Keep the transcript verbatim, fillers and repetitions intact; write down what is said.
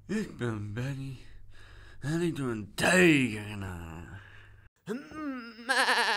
Ik ben Benny en ik doe een tijger na.